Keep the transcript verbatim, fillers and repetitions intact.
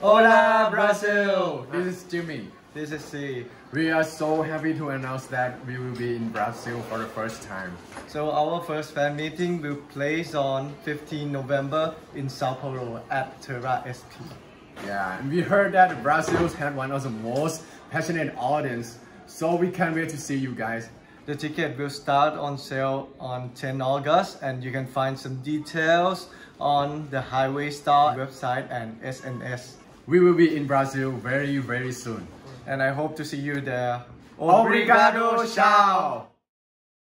Hola, Brazil! This is Jimmy. This is C. We are so happy to announce that we will be in Brazil for the first time. So our first fan meeting will place on fifteenth November in São Paulo at Terra S P. Yeah, and we heard that Brazil had one of the most passionate audience, so we can't wait to see you guys. The ticket will start on sale on tenth August, and you can find some details on the Highway Star website and S N S. We will be in Brazil very, very soon. And I hope to see you there. Obrigado, tchau!